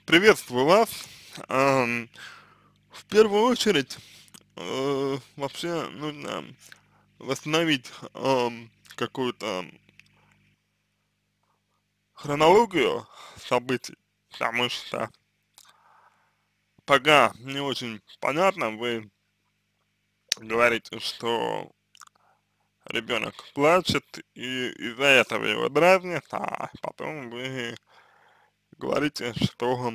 Приветствую вас. В первую очередь, вообще нужно восстановить какую-то хронологию событий, потому что пока не очень понятно, вы говорите, что ребенок плачет, и из-за этого его дразнят, а потом вы говорите, что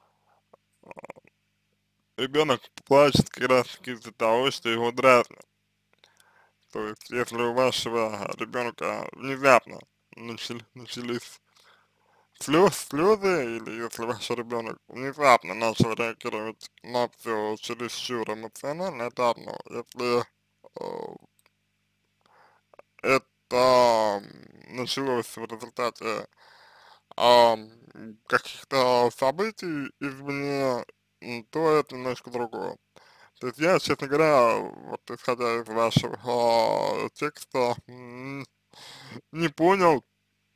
ребенок плачет как раз таки из-за того, что его дразнят. То есть, если у вашего ребенка внезапно начались слезы, или если ваш ребенок внезапно начал реагировать на все чересчур эмоционально, это одно. Если э, это началось в результате каких-то событий извне, то это немножко другое. То есть я, честно говоря, вот исходя из вашего текста, не понял,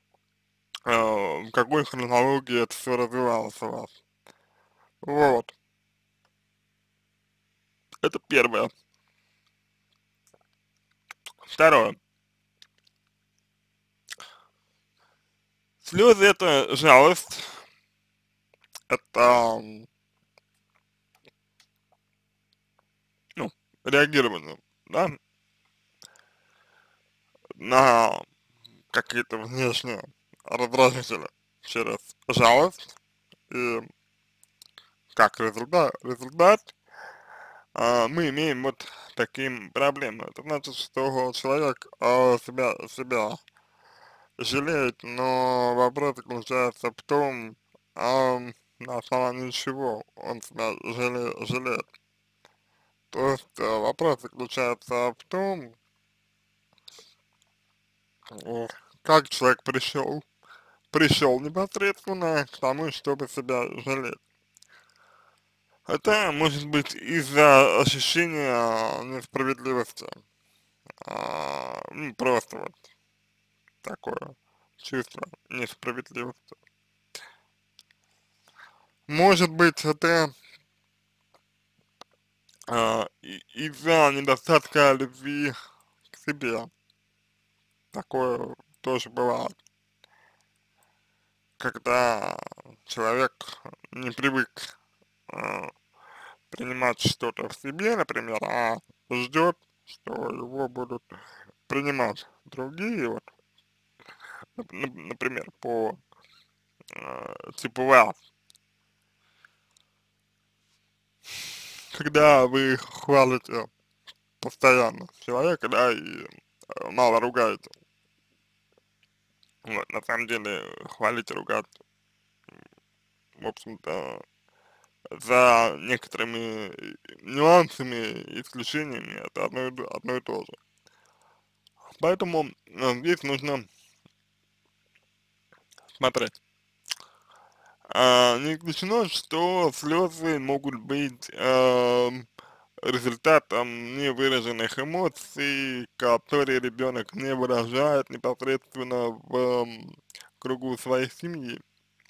в какой хронологии это все развивалось у вас. Вот, это первое. Второе. Слезы это жалость, это, ну, реагирование, да, на какие-то внешние раздражители через жалость, и как результат мы имеем вот такие проблемы. Это значит, что человек себя жалеет, но вопрос заключается в том, на основании чего он себя жалеет. То есть вопрос заключается в том, э, как человек пришел непосредственно к тому, чтобы себя жалеть. Это может быть из-за ощущения несправедливости, просто вот такое чувство несправедливости. Может быть, это из-за недостатка любви к себе. Такое тоже бывает, когда человек не привык а, принимать что-то в себе, например, а ждет, что его будут принимать другие, вот, например, по типу вас. Когда вы хвалите постоянно человека, да, и мало ругаете, вот, на самом деле хвалить и ругать, в общем-то, за некоторыми нюансами, исключениями, это одно и то же. Поэтому здесь нужно смотреть. Не исключено, что слезы могут быть результатом невыраженных эмоций, которые ребенок не выражает непосредственно в кругу своей семьи,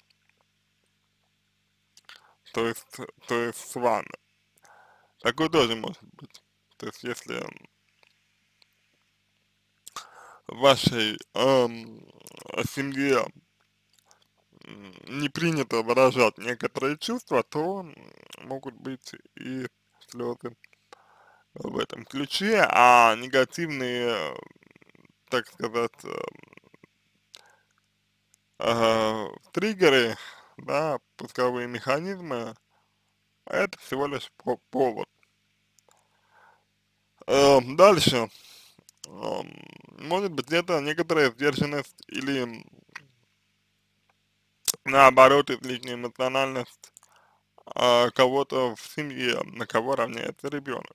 то есть, то есть с вами. Такое тоже может быть. То есть, если в вашей семье не принято выражать некоторые чувства, то могут быть и слезы в этом ключе, а негативные, так сказать, триггеры, да, пусковые механизмы, это всего лишь повод. Дальше, может быть, это некоторая сдержанность или наоборот излишняя эмоциональность кого-то в семье, на кого равняется ребенок.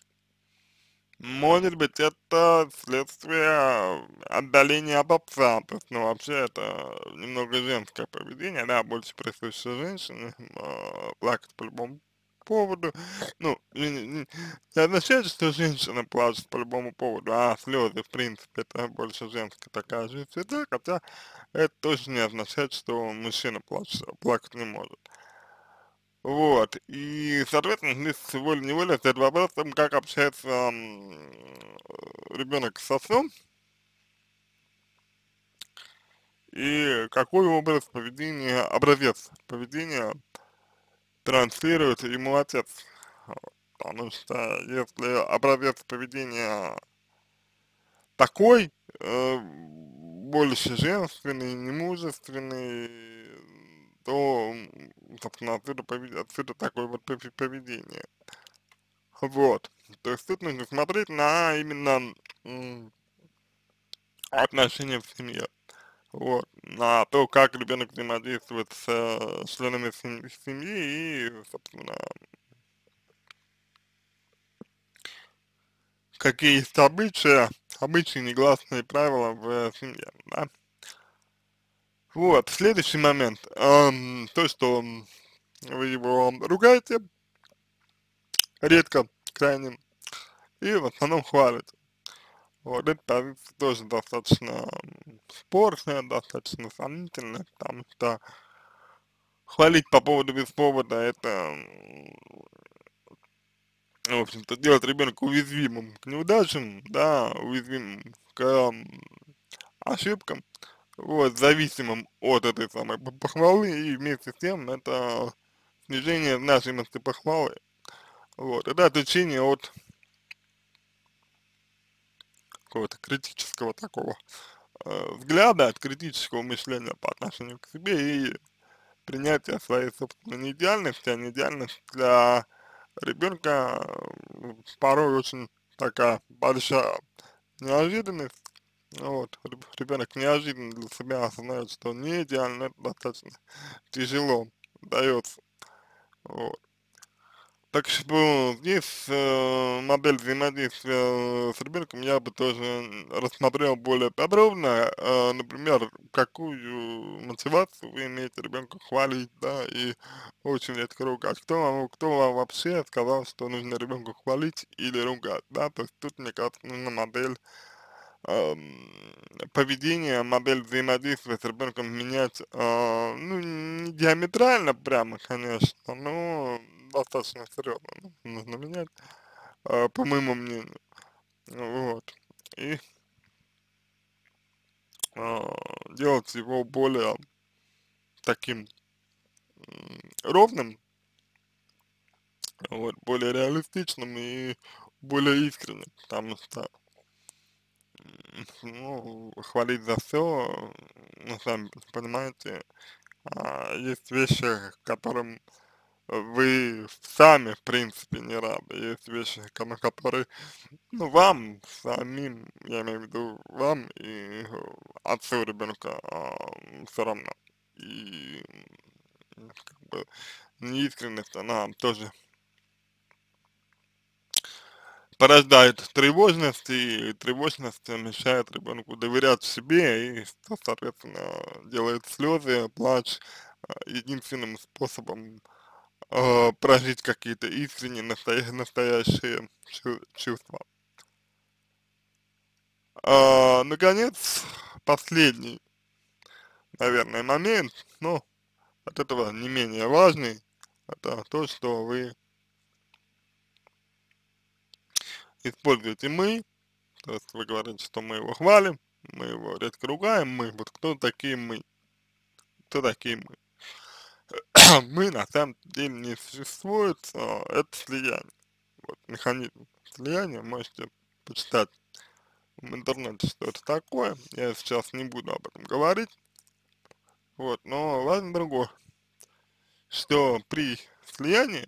Может быть, это следствие отдаления от отца, то есть, ну, вообще, это немного женское поведение, да, больше присуще женщине, плакать по любому поводу, ну, не означает, что женщина плачет по любому поводу, а слезы, в принципе, это больше женская такая же всегда, хотя это тоже не означает, что мужчина плачет, плакать не может. Вот, и, соответственно, здесь волей-неволей стоит вопрос о том, как общается ребенок с отцом, и какой образец поведения транслирует ему отец. Вот. Потому что если образец поведения такой, больше женственный, немужественный, то, собственно, отсюда такое вот поведение. Вот. То есть тут нужно смотреть на именно м, отношения в семье. Вот. На то, как ребенок взаимодействует с членами семьи и, собственно, какие есть обычаи, негласные правила в семье, да. Вот, следующий момент, то, что вы его ругаете, редко, крайне, и в основном хвалите. Вот эта позиция тоже достаточно спорная, достаточно сомнительная, потому что хвалить по поводу без повода это, в общем-то, делать ребенка уязвимым к неудачам, да, уязвимым к ошибкам, вот, зависимым от этой самой похвалы, и вместе с тем это снижение значимости похвалы. Вот, это отвлечение от какого-то критического такого взгляда, от критического мышления по отношению к себе и принятие своей собственной неидеальности, а неидеальность для ребенка порой очень такая большая неожиданность. Вот, ребенок неожиданно для себя осознает, что он не идеально, это достаточно тяжело дается. Вот. Так что здесь модель взаимодействия с ребенком я бы тоже рассмотрел более подробно, например, какую мотивацию вы имеете ребенка хвалить, да, и очень редко ругать. Кто вам вообще сказал, что нужно ребенка хвалить или ругать, да, то есть тут, мне кажется, нужна модель поведение, модель взаимодействия с ребенком менять, ну, не диаметрально прямо, конечно, но достаточно серьезно нужно менять, по моему мнению. Вот. И делать его более таким ровным, вот, более реалистичным и более искренним, потому что, ну, хвалить за все, ну, сами понимаете, есть вещи, которым вы сами, в принципе, не рады. Есть вещи, на которые, ну, вам самим, я имею в виду вам и отцу ребенка все равно. И как бы неискренность, она тоже порождает тревожность, и тревожность мешает ребенку доверять себе, и, соответственно, делает слезы, плач единственным способом прожить какие-то искренние, настоящие чувства. Наконец, последний, наверное, момент, но от этого не менее важный, это то, что вы используете «мы», то есть вы говорите, что мы его хвалим, мы его редко ругаем, мы, вот кто такие мы, кто такие мы. Мы на самом деле не существует, это слияние, вот механизм слияния, можете почитать в интернете, что это такое. Я сейчас не буду об этом говорить. Вот, но важно другое, что при слиянии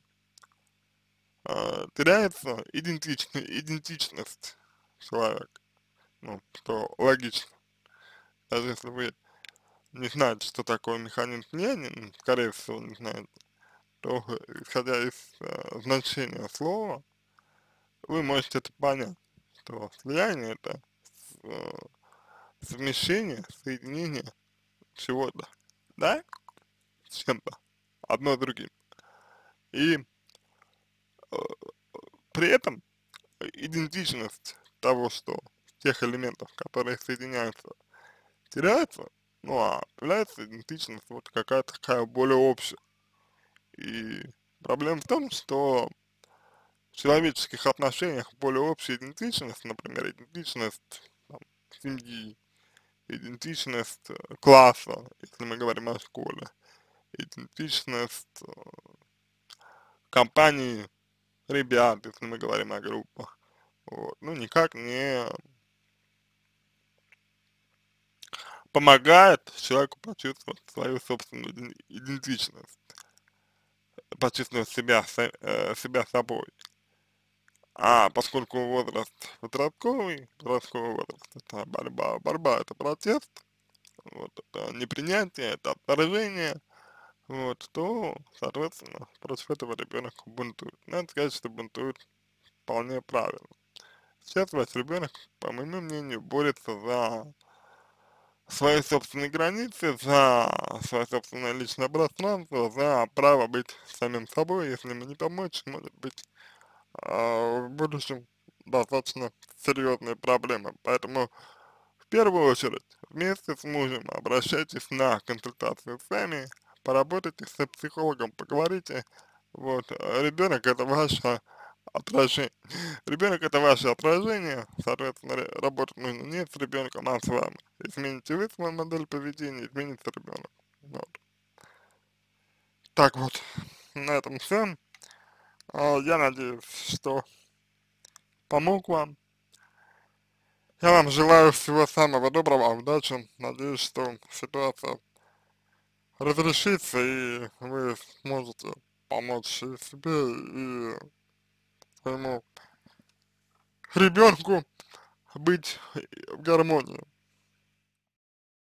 теряется идентичность человека. Ну, что логично. Даже если вы не знаете, что такое механизм слияния, ну, скорее всего, не знаете, то, исходя из значения слова, вы можете это понять, что слияние это э, совмещение, соединение чего-то, да, с чем-то, одно с другим. И э, при этом идентичность того, что тех элементов, которые соединяются, теряется, ну а появляется идентичность вот какая-то такая более общая. И Проблема в том, что в человеческих отношениях более общая идентичность, например, идентичность там, семьи, идентичность класса, если мы говорим о школе, идентичность компании ребят, если мы говорим о группах, вот, ну, никак не помогает человеку почувствовать свою собственную идентичность, почувствовать себя собой. А поскольку подростковый возраст, это борьба это протест, вот, это непринятие, это отторжение, вот, то, соответственно, против этого ребенок бунтует. Надо сказать, что бунтует вполне правильно. Сейчас ваш ребенок, по моему мнению, борется за свои собственные границы, за свое собственное личное пространство, за право быть самим собой. Если ему не помочь, может быть в будущем достаточно серьезные проблемы. Поэтому в первую очередь вместе с мужем обращайтесь на консультацию сами, поработайте с психологом, поговорите. Вот, ребенок это ваше отражение. Ребенок это ваше отражение, соответственно, работать нужно не с ребенком, а с вами. Измените вы свою модель поведения, изменится ребенок. Вот. Так вот, на этом все. Я надеюсь, что помог вам. Я вам желаю всего самого доброго, удачи. Надеюсь, что ситуация разрешится и вы сможете помочь и себе, и своему ребенку быть в гармонии.